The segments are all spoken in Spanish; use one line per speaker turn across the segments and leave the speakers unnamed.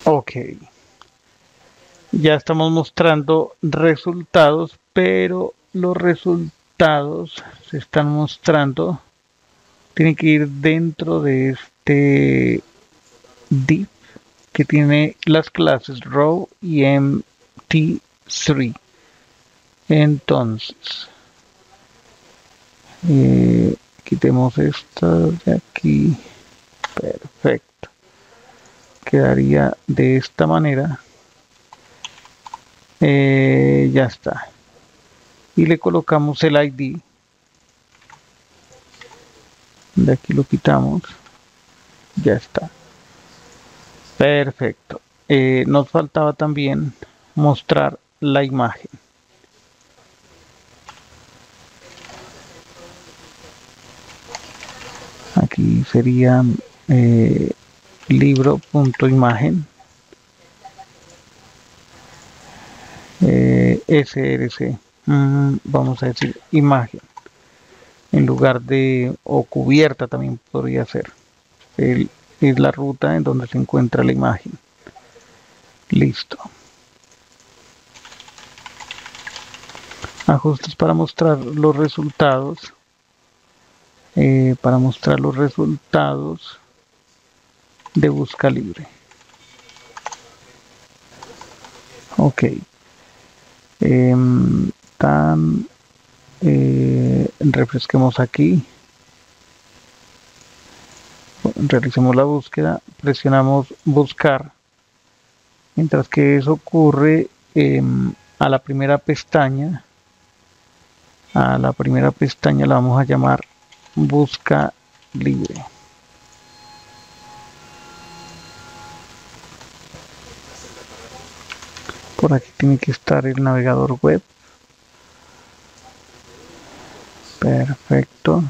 Ok, ya estamos mostrando resultados, pero los resultados se están mostrando, tiene que ir dentro de este div que tiene las clases row y mt3. Entonces, quitemos estas de aquí. Perfecto. Quedaría de esta manera. Ya está. Y le colocamos el ID. De aquí lo quitamos. Ya está. Perfecto. Nos faltaba también mostrar la imagen. Aquí sería libro.imagen src. Vamos a decir imagen en lugar de o cubierta también podría ser. Es la ruta en donde se encuentra la imagen. Listo. Ajustes para mostrar los resultados. Para mostrar los resultados de busca libre. Ok. Refresquemos aquí. Realicemos la búsqueda. Presionamos buscar. Mientras que eso ocurre a la primera pestaña. A la primera pestaña la vamos a llamar busca libre. Por aquí tiene que estar el navegador web. Perfecto.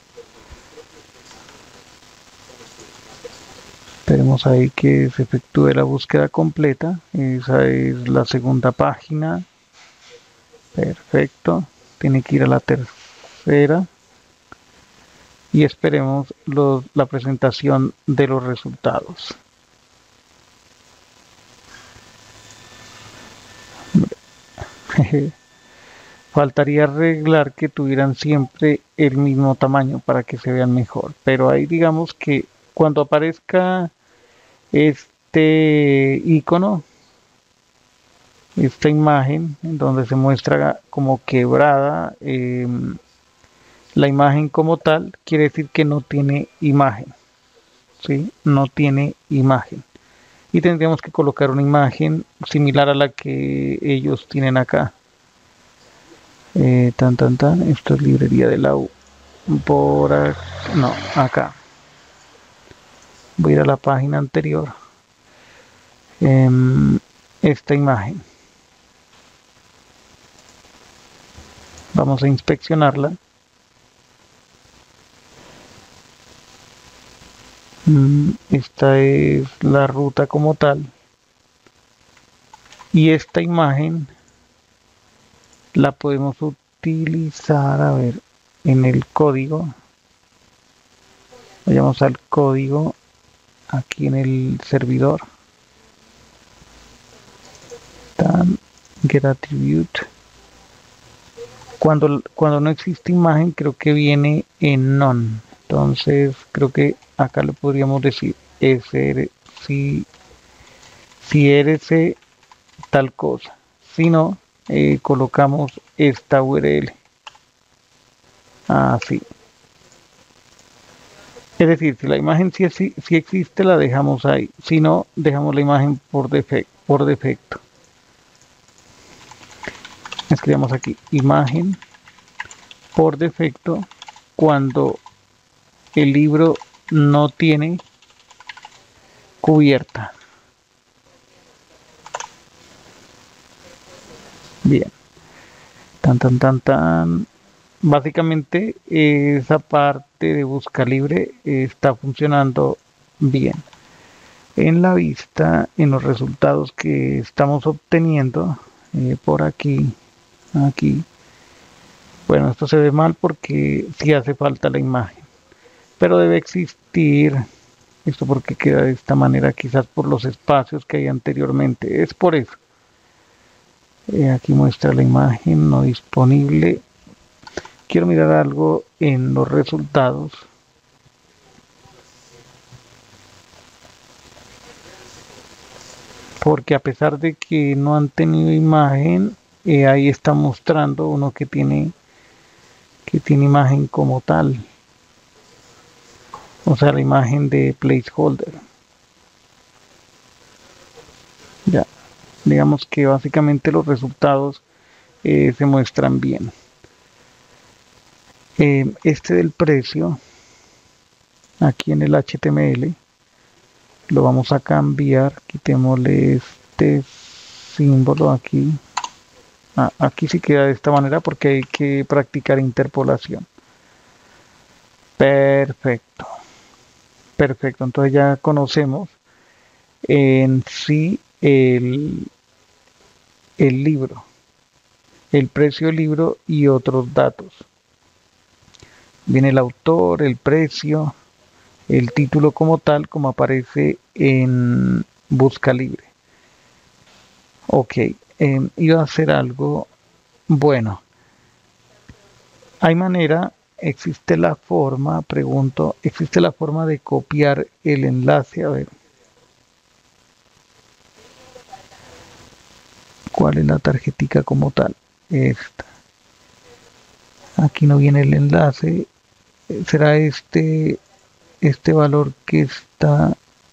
Esperemos ahí que se efectúe la búsqueda completa. Esa es la segunda página. Perfecto. Tiene que ir a la tercera. Y esperemos la presentación de los resultados. Faltaría arreglar que tuvieran siempre el mismo tamaño para que se vean mejor. Pero ahí digamos que cuando aparezca este icono, esta imagen en donde se muestra como quebrada la imagen como tal, quiere decir que no tiene imagen. ¿Sí? No tiene imagen. Y tendríamos que colocar una imagen similar a la que ellos tienen acá. Esto es librería de la U. Por aquí, no, acá. Voy a ir a la página anterior. Esta imagen. Vamos a inspeccionarla. Esta es la ruta como tal. Y esta imagen la podemos utilizar, a ver, en el código. Vayamos al código aquí en el servidor. Get attribute. Cuando no existe imagen, creo que viene en none. Entonces, creo que acá le podríamos decir SR, si eres tal cosa. Si no, colocamos esta URL. Así. Es decir, si la imagen sí existe, la dejamos ahí. Si no, dejamos la imagen por defecto. Escribamos aquí imagen por defecto cuando el libro no tiene cubierta. Bien. Tan. Básicamente esa parte de busca libre está funcionando bien. En la vista, en los resultados que estamos obteniendo por aquí, bueno, esto se ve mal porque sí hace falta la imagen, pero debe existir Esto porque queda de esta manera, quizás por los espacios que hay anteriormente. Es por eso. Aquí muestra la imagen no disponible. Quiero mirar algo en los resultados. Porque a pesar de que no han tenido imagen, ahí está mostrando uno que tiene imagen como tal. O sea, la imagen de placeholder. Ya, digamos que básicamente los resultados se muestran bien. Este del precio, aquí en el HTML, lo vamos a cambiar. Quitémosle este símbolo aquí. Aquí sí queda de esta manera porque hay que practicar interpolación. Perfecto. Perfecto, entonces ya conocemos en sí el libro, el precio del libro y otros datos. Viene el autor, el precio, el título como tal, como aparece en Busca Libre. Ok, iba a hacer algo bueno. Hay manera, existe la forma, pregunto, existe la forma de copiar el enlace. A ver, ¿cuál es la tarjetica como tal? Esta. Aquí no viene el enlace. Será este valor que está.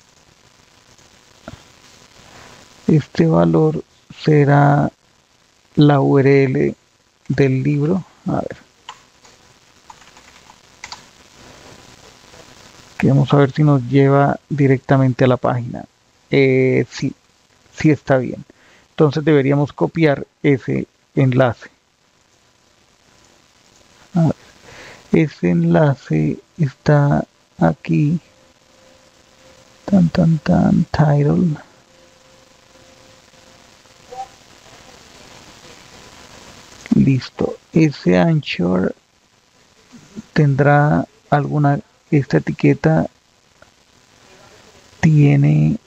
Este valor será la URL del libro. A ver. Vamos a ver si nos lleva directamente a la página. Sí, sí está bien. Entonces deberíamos copiar ese enlace. A ver, ese enlace está aquí. Title. Listo. Ese Anchor tendrá alguna, esta etiqueta tiene,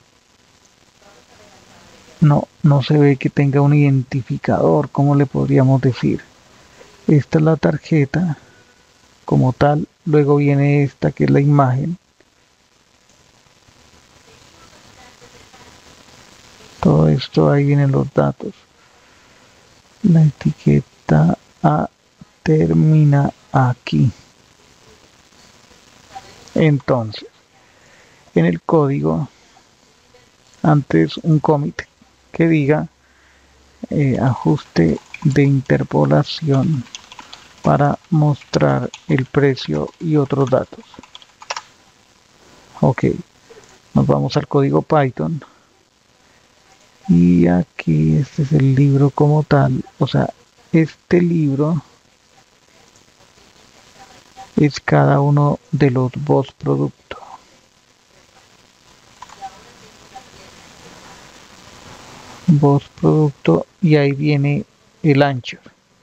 no se ve que tenga un identificador, ¿cómo le podríamos decir? Esta es la tarjeta como tal, luego viene esta que es la imagen. Todo esto, ahí vienen los datos. La etiqueta A termina aquí. Entonces, en el código, antes un commit que diga ajuste de interpolación para mostrar el precio y otros datos. Ok, nos vamos al código Python. Y aquí este es el libro como tal. O sea, este libro es cada uno de los boss productos. Boss producto y ahí viene el Anchor.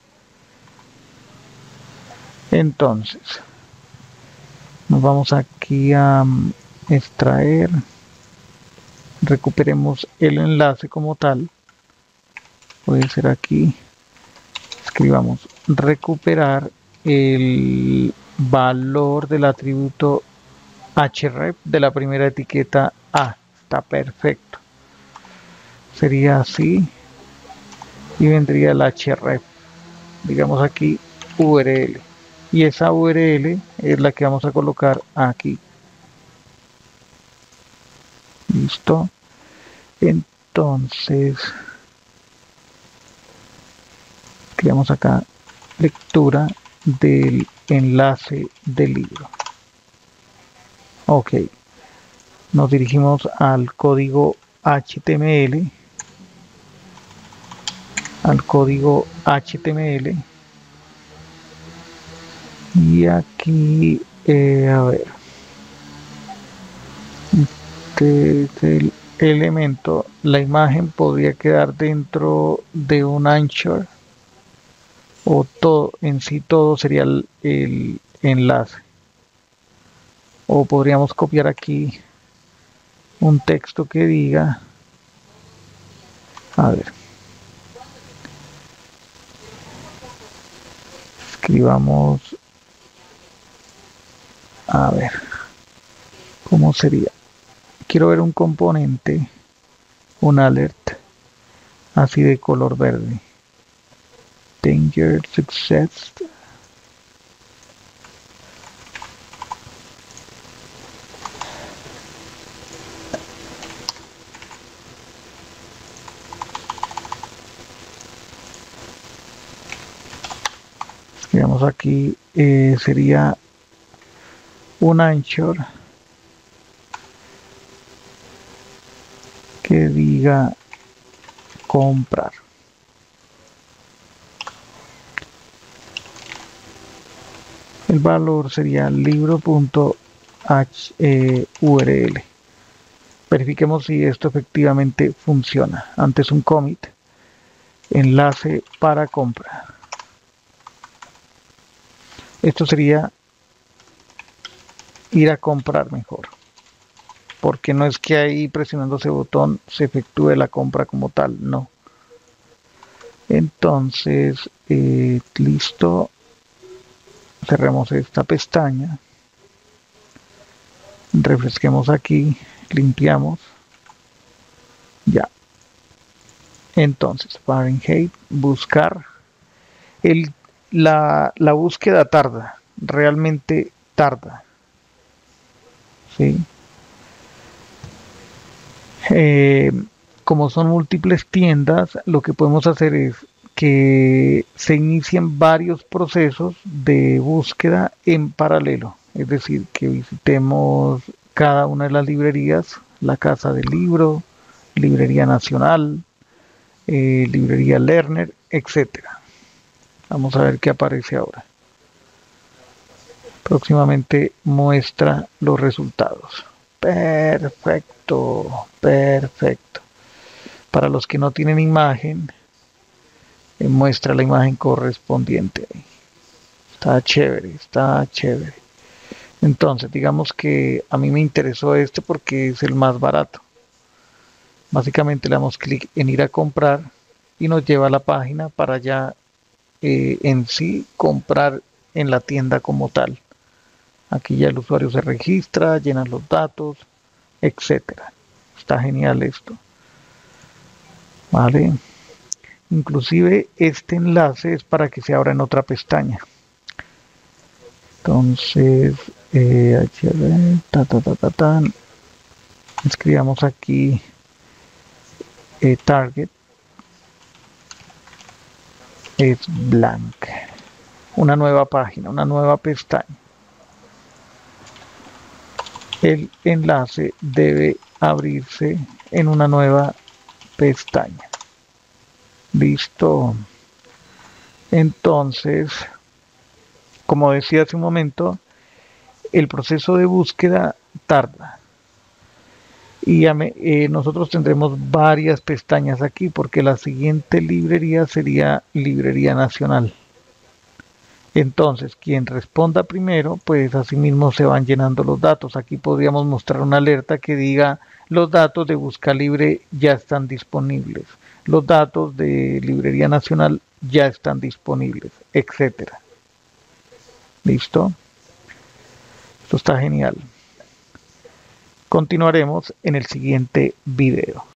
Entonces, nos vamos aquí a extraer. Recuperemos el enlace como tal. Puede ser aquí. Escribamos recuperar el valor del atributo href de la primera etiqueta A. Está perfecto. Sería así. Y vendría el href. Digamos aquí URL. Y esa URL es la que vamos a colocar aquí. Listo. Entonces, creamos acá lectura del enlace del libro. Ok. Nos dirigimos al código HTML. Al código HTML. Y aquí, a ver. Este es el elemento. La imagen podría quedar dentro de un Anchor. O todo, en sí todo sería el enlace. O podríamos copiar aquí un texto que diga, a ver, escribamos, a ver, ¿cómo sería? Quiero ver un componente, un alert, así de color verde. Danger, success. Digamos aquí sería un anchor que diga comprar. El valor sería libro.url. Verifiquemos si esto efectivamente funciona. Antes un commit, enlace para compra. Esto sería ir a comprar mejor, porque no es que ahí presionando ese botón se efectúe la compra como tal, no. Entonces, listo, cerremos esta pestaña, refresquemos aquí, limpiamos, ya. Entonces, Fahrenheit, buscar, el, la búsqueda tarda, realmente tarda, ¿sí? Eh, como son múltiples tiendas, lo que podemos hacer es que se inicien varios procesos de búsqueda en paralelo. Es decir, que visitemos cada una de las librerías, la Casa del Libro, Librería Nacional, Librería Lerner, etcétera. Vamos a ver qué aparece ahora. Próximamente muestra los resultados. Perfecto, perfecto. Para los que no tienen imagen, muestra la imagen correspondiente. Está chévere, está chévere. Entonces, digamos que a mí me interesó este porque es el más barato. Básicamente le damos clic en ir a comprar y nos lleva a la página para ya en sí comprar en la tienda como tal. Aquí ya el usuario se registra, llena los datos, etcétera. Está genial esto. Vale. Inclusive este enlace es para que se abra en otra pestaña. Entonces, escribamos aquí target es blank. Una nueva página, una nueva pestaña. El enlace debe abrirse en una nueva pestaña. Listo. Entonces, como decía hace un momento, el proceso de búsqueda tarda. Y nosotros tendremos varias pestañas aquí porque la siguiente librería sería Librería Nacional. Entonces, quien responda primero, pues asimismo se van llenando los datos. Aquí podríamos mostrar una alerta que diga los datos de Busca Libre ya están disponibles. Los datos de Librería Nacional ya están disponibles, etcétera. ¿Listo? Esto está genial. Continuaremos en el siguiente video.